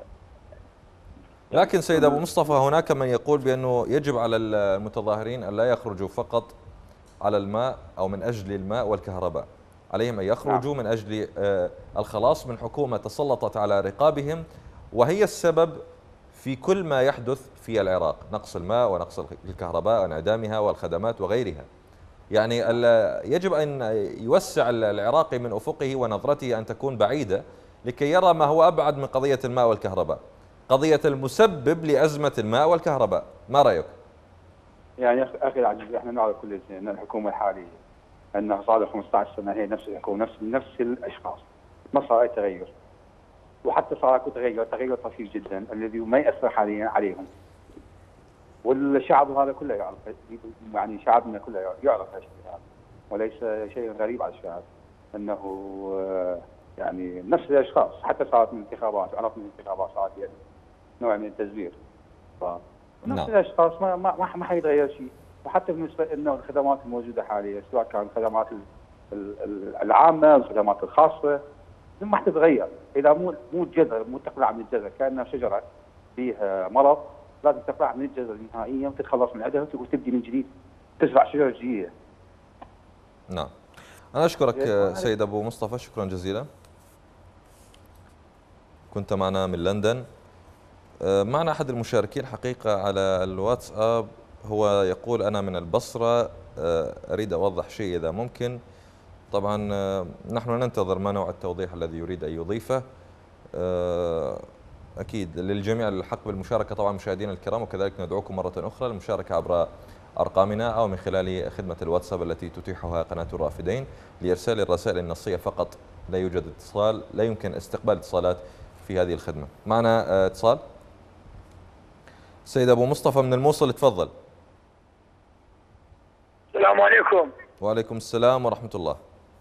لكن سيد ابو مصطفى، هناك من يقول بانه يجب على المتظاهرين ان لا يخرجوا فقط على الماء او من اجل الماء والكهرباء، عليهم ان يخرجوا من اجل الخلاص من حكومه تسلطت على رقابهم، وهي السبب في كل ما يحدث في العراق، نقص الماء ونقص الكهرباء وانعدامها والخدمات وغيرها. يعني يجب أن يوسع العراقي من أفقه ونظرته أن تكون بعيدة لكي يرى ما هو أبعد من قضية الماء والكهرباء، قضية المسبب لأزمة الماء والكهرباء. ما رأيك؟ يعني أخي العزيز، احنا نعرف كل شيء أن الحكومة الحالية أنها صار لها 15 سنة هي نفس الحكومة، نفس الأشخاص، ما صار أي تغير، وحتى صار اكو تغير طفيف جدا الذي ما يأثر حاليا عليهم. والشعب هذا كله يعرف، يعني شعبنا كله يعرف هالشيء هذا، وليس شيء غريب على الشعب انه يعني نفس الاشخاص. حتى صارت من الانتخابات، عرفنا من الانتخابات صارت يعني نوع من التزوير. نفس الاشخاص ما حيتغير شيء. وحتى بالنسبه انه الخدمات الموجوده حاليا، سواء كانت الخدمات العامه الخدمات الخاصه، ما حتتغير اذا مو الجذر، مو تقلع من الجذر، كانها شجره فيها مرض، لازم تقلع من الجذر نهائيا وتتخلص من عندها وتبدي من جديد، تزرع شجره جديده. نعم. انا اشكرك سيد ابو مصطفى، شكرا جزيلا. كنت معنا من لندن. معنا احد المشاركين حقيقه على الواتساب، هو يقول: انا من البصره، أريد أوضح شيء إذا ممكن. طبعا نحن ننتظر ما نوع التوضيح الذي يريد أن يضيفه. أكيد للجميع الحق بالمشاركة طبعا مشاهدينا الكرام، وكذلك ندعوكم مرة أخرى للمشاركة عبر أرقامنا أو من خلال خدمة الواتساب التي تتيحها قناة الرافدين لإرسال الرسائل النصية فقط. لا يوجد اتصال، لا يمكن استقبال اتصالات في هذه الخدمة. معنا اتصال. سيد أبو مصطفى من الموصل، تفضل. السلام عليكم. وعليكم السلام ورحمة الله.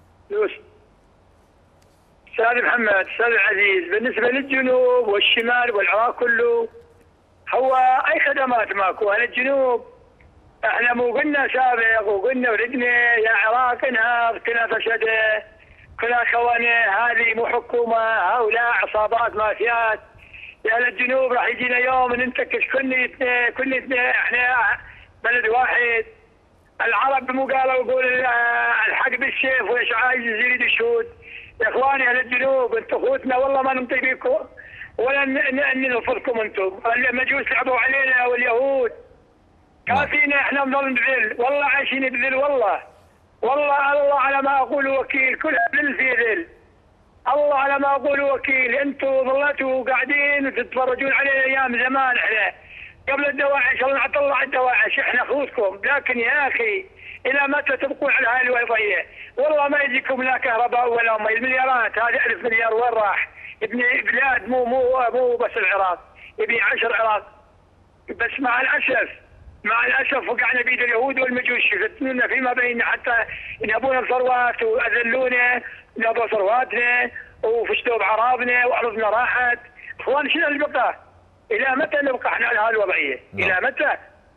أستاذ محمد، أستاذ العزيز، بالنسبة للجنوب والشمال والعراق كله، هو أي خدمات ماكو؟ أهل الجنوب احنا مو قلنا سابق وقلنا وردنا يا عراق انهار، كنا فسده، كنا خوانه، هذه مو حكومة، هؤلاء عصابات مافيات. يا أهل الجنوب راح يجينا يوم ننتكس كلنا احنا بلد واحد. العرب مو قالوا يقول الحق بالسيف وايش عايز يزيد الشهود. يا اخواني اهل الجنوب انتم اخوتنا، والله ما ننطي بيكم ولا نرفضكم انتم. المجوس لعبوا علينا واليهود، كافينا احنا نظل نذل، والله عايشين بذل، والله الله على ما اقول وكيل، كلها ذل في ذل. الله على ما اقول وكيل. انتم ظلتوا قاعدين وتتفرجون علينا ايام زمان، احنا قبل الدواعش الله نطلع الدواعش، احنا اخوتكم، لكن يا اخي الى متى تبقون على هاي الوضعيه؟ والله ما يجيكم لا كهرباء ولا مي. المليارات هذه 1000 مليار وين راح؟ يبني بلاد مو بس العراق، يبني 10 عراق. بس مع الاسف وقعنا بيد اليهود والمجوس، يفتنونا فيما بيننا حتى ينهبون الثروات واذلونا، نهبوا ثرواتنا وفشلوا بعرابنا وارضنا راحت. اخوان شنو اللي بقى؟ الى متى نبقى احنا على هذه الوضعيه؟ الى متى؟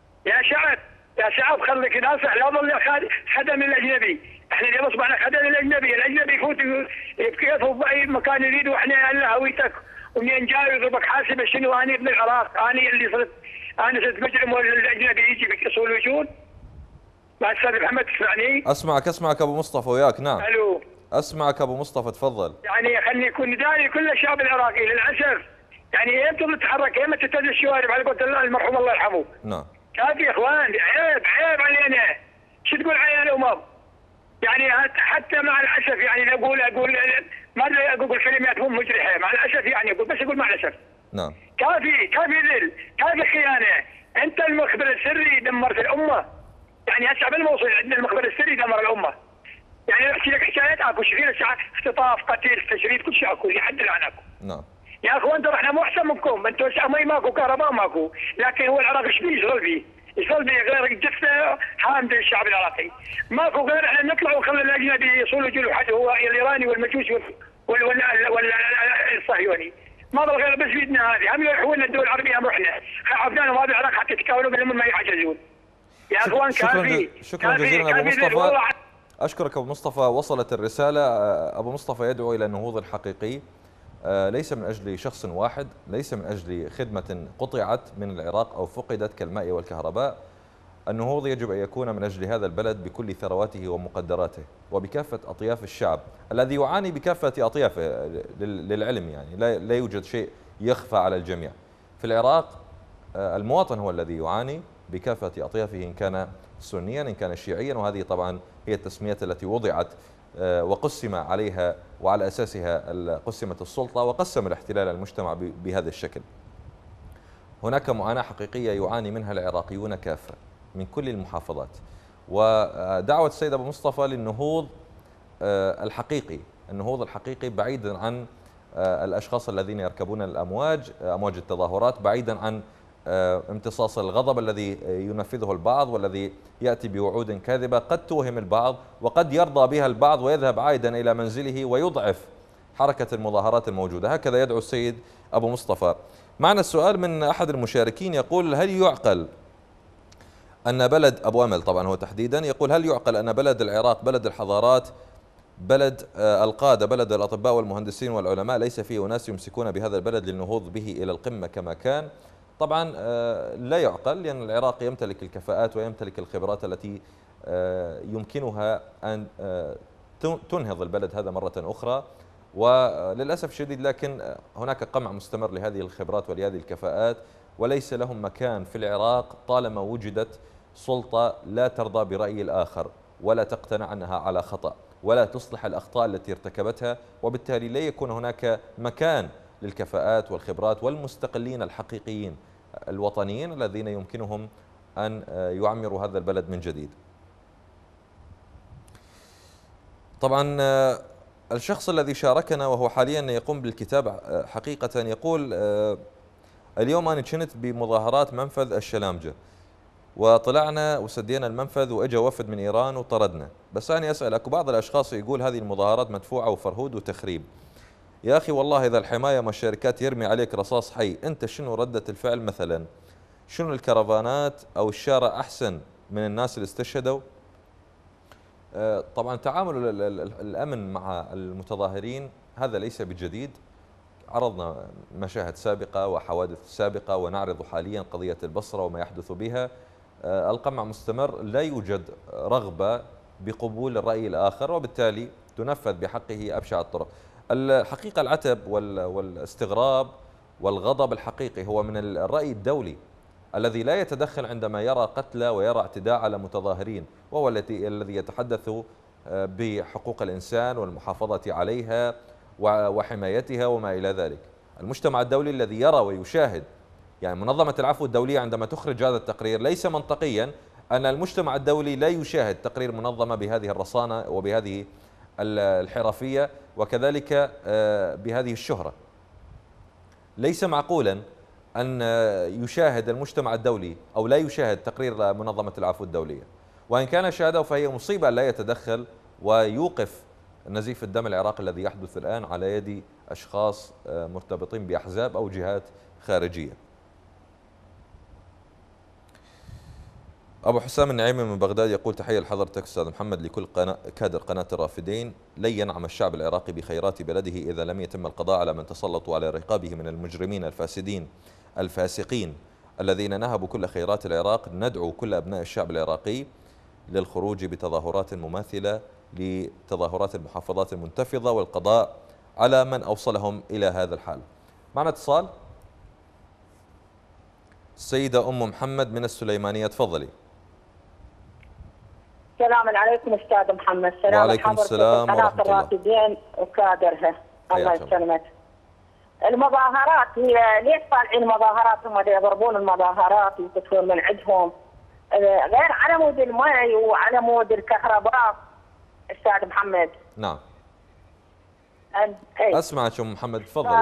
يا شعب خليك ناصح، لا ظل خدم الاجنبي. احنا اليوم اصبحنا خدم الاجنبي يفوت بكيفه باي مكان يريد، واحنا الا هويتك ومنين جاي يضربك حاسبه شنو؟ انا ابن العراق، انا صرت مجرم والاجنبي يجي بكسول وجود. مع استاذ محمد تسمعني؟ اسمعك ابو مصطفى وياك. نعم الو، اسمعك ابو مصطفى، تفضل. يعني خليني يكون ندائي لكل الشعب العراقي. للاسف يعني امتى تتحرك، امتى تتهز الشوارع على قولة المرحوم الله يرحمه. نعم كافي يا اخوان، عيب علينا. شو تقول علينا الامم؟ يعني حتى مع الاسف يعني اقول ما اقول كلمات مو مجرحه، مع الاسف يعني اقول، بس اقول مع الاسف. نعم كافي ذل، كافي خيانه. انت المخبر السري دمرت الامه. يعني هسه بالموصل عندنا المخبر السري دمر الامه. يعني احكي لك حكايات اكو شغيله ساعات، اختطاف، قتل، تشريد، كل شيء اكو لحد الان اكو. نعم يا اخوان ترى احنا مو احسن منكم، انتم مي ماكو، كهرباء ماكو، لكن هو العراق ايش بيه يشغل فيه؟ يشغل فيه غير الجثه حامده الشعب العراقي. ماكو غير احنا نطلع ونخلي الاجنبي يصول جلو حد، هو الايراني والمجوسي والصهيوني. ما ضل غير بس بيدنا هذه، هم يروحوا لنا الدول العربيه، هم رحنا عرفناهم هذا العراق حتى يتكونوا من ما يعجزون. يا اخوان كافي. شكرا جزيلا ابو مصطفى. اشكرك ابو مصطفى، وصلت الرساله. ابو مصطفى يدعو الى النهوض الحقيقي، ليس من أجل شخص واحد، ليس من أجل خدمة قطعت من العراق أو فقدت كالماء والكهرباء. النهوض يجب أن يكون من أجل هذا البلد بكل ثرواته ومقدراته وبكافة أطياف الشعب الذي يعاني بكافة أطيافه. للعلم يعني لا يوجد شيء يخفى على الجميع. في العراق المواطن هو الذي يعاني بكافة أطيافه، إن كان سنيا إن كان شيعيا، وهذه طبعا هي التسميات التي وضعت وقسم عليها وعلى أساسها قسمت السلطة وقسم الاحتلال المجتمع بهذا الشكل. هناك معاناة حقيقية يعاني منها العراقيون كافة من كل المحافظات، ودعوة السيد أبو مصطفى للنهوض الحقيقي، النهوض الحقيقي بعيدا عن الأشخاص الذين يركبون أمواج التظاهرات، بعيدا عن امتصاص الغضب الذي ينفذه البعض والذي يأتي بوعود كاذبة قد توهم البعض وقد يرضى بها البعض ويذهب عائدا إلى منزله ويضعف حركة المظاهرات الموجودة. هكذا يدعو السيد أبو مصطفى. معنا السؤال من أحد المشاركين يقول: هل يعقل أن بلد أبو أمل طبعا هو تحديدا، يقول: هل يعقل أن بلد العراق بلد الحضارات، بلد القادة، بلد الأطباء والمهندسين والعلماء، ليس فيه أناس يمسكون بهذا البلد للنهوض به إلى القمة كما كان؟ طبعا لا يعقل، لأن العراق يمتلك الكفاءات ويمتلك الخبرات التي يمكنها أن تنهض البلد هذا مرة أخرى، وللأسف الشديد لكن هناك قمع مستمر لهذه الخبرات ولهذه الكفاءات، وليس لهم مكان في العراق طالما وجدت سلطة لا ترضى برأي الآخر ولا تقتنع أنها على خطأ ولا تصلح الأخطاء التي ارتكبتها، وبالتالي لا يكون هناك مكان للكفاءات والخبرات والمستقلين الحقيقيين الوطنيين الذين يمكنهم أن يعمروا هذا البلد من جديد. طبعا الشخص الذي شاركنا وهو حاليا يقوم بالكتابة حقيقة يقول: اليوم أنا كنت بمظاهرات منفذ الشلامجة وطلعنا وسدينا المنفذ وإجا وفد من إيران وطردنا، بس أنا أسأل أكو بعض الأشخاص يقول هذه المظاهرات مدفوعة وفرهود وتخريب. يا أخي والله إذا الحماية من الشركات يرمي عليك رصاص حي، أنت شنو ردة الفعل مثلا؟ شنو الكرفانات أو الشارع أحسن من الناس اللي استشهدوا؟ طبعا تعامل الأمن مع المتظاهرين هذا ليس بجديد، عرضنا مشاهد سابقة وحوادث سابقة ونعرض حاليا قضية البصرة وما يحدث بها. القمع مستمر، لا يوجد رغبة بقبول الرأي الآخر وبالتالي تنفذ بحقه أبشع الطرق. الحقيقة العتب والاستغراب والغضب الحقيقي هو من الرأي الدولي الذي لا يتدخل عندما يرى قتلى ويرى اعتداء على متظاهرين، وهو الذي يتحدث بحقوق الإنسان والمحافظة عليها وحمايتها وما إلى ذلك. المجتمع الدولي الذي يرى ويشاهد، يعني منظمة العفو الدولية عندما تخرج هذا التقرير ليس منطقيا أن المجتمع الدولي لا يشاهد تقرير منظمة بهذه الرصانة وبهذه الحرفية وكذلك بهذه الشهرة. ليس معقولا أن يشاهد المجتمع الدولي أو لا يشاهد تقرير منظمة العفو الدولية، وإن كان شاهده فهي مصيبة لا يتدخل ويوقف نزيف الدم العراقي الذي يحدث الآن على يد أشخاص مرتبطين بأحزاب أو جهات خارجية. أبو حسام النعيمي من بغداد يقول: تحية لحضرتك أستاذ محمد، لكل كادر قناة الرافدين. لن ينعم الشعب العراقي بخيرات بلده إذا لم يتم القضاء على من تسلطوا على رقابه من المجرمين الفاسدين الفاسقين الذين نهبوا كل خيرات العراق. ندعو كل أبناء الشعب العراقي للخروج بتظاهرات مماثلة لتظاهرات المحافظات المنتفضة والقضاء على من أوصلهم إلى هذا الحال. معنا اتصال. السيدة أم محمد من السليمانية، تفضلي. السلام عليكم أستاذ محمد. السلام وعليكم السلام ورحمة الله. الرافدين وكادرها الله يسلمك. المظاهرات هي ليش طالعين مظاهرات؟ هم يضربون المظاهرات ويقتلون من عندهم، غير على مود الماء وعلى مود الكهرباء استاذ محمد. نعم. اسمعك ام محمد، تفضلي.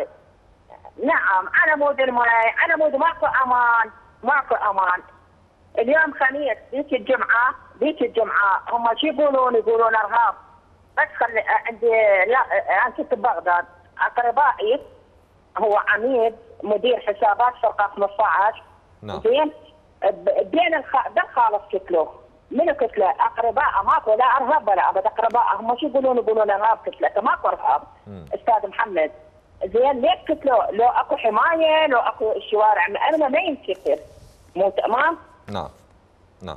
نعم، على مود الماء، على مود ماكو امان، ماكو امان. اليوم خميس، ذيك الجمعه هم شو يقولون ارهاب. بس خلي عندي، لا انا كنت ببغداد، اقربائي هو عميد مدير حسابات فرقه 15. نعم. زين بين الخالص كتلوه. منو كتله؟ اقرباء، ماكو لا ارهاب ولا ابد. اقرباء هم شو يقولون ارهاب كتله، ماكو ارهاب استاذ محمد. زين ليش كتلوه؟ لو اكو حمايه، لو اكو الشوارع امنه ما ينكسر. مو تمام؟ نعم نعم.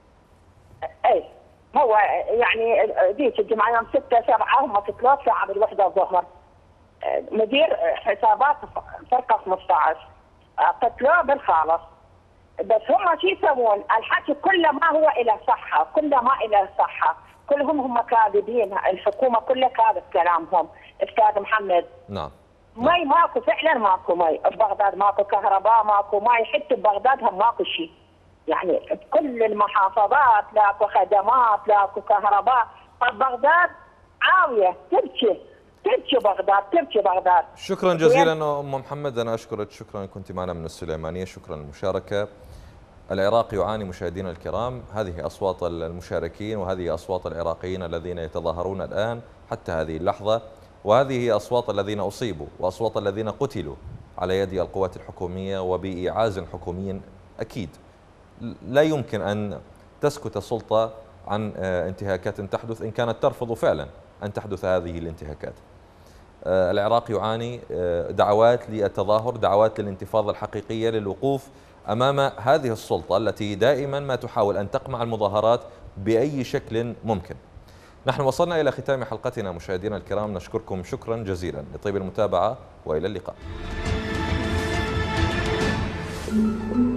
اي هو يعني ذيك الجمعه يوم 6/7 هم كتلوه الساعه بالوحده الظهر. مدير حسابات فرقه 15 قتلوه بالخالص. بس هم شو يسوون؟ الحكي كله ما هو إلى صحة، كله ما إلى صحة، كلهم هم كاذبين، الحكومة كلها كاذب كلامهم استاذ محمد. نعم. مي ماكو، فعلا ماكو مي، ببغداد ماكو كهرباء، ماكو مي، حتى ببغداد هم ماكو شيء. يعني بكل المحافظات لاكو خدمات، لاكو كهرباء، بغداد عاوية تبكي بغداد، تبكي بغداد. شكرا جزيلا ام محمد، انا اشكرك، شكرا كنت معنا من السليمانيه، شكرا للمشاركه. العراق يعاني مشاهدينا الكرام، هذه اصوات المشاركين وهذه اصوات العراقيين الذين يتظاهرون الان حتى هذه اللحظه، وهذه هي اصوات الذين اصيبوا واصوات الذين قتلوا على يد القوات الحكوميه وبإيعاز حكومي. اكيد لا يمكن ان تسكت السلطه عن انتهاكات تحدث ان كانت ترفض فعلا ان تحدث هذه الانتهاكات. العراق يعاني، دعوات للتظاهر، دعوات للانتفاضة الحقيقية، للوقوف أمام هذه السلطة التي دائما ما تحاول أن تقمع المظاهرات بأي شكل ممكن. نحن وصلنا إلى ختام حلقتنا مشاهدينا الكرام، نشكركم شكرا جزيلا لطيب المتابعة وإلى اللقاء.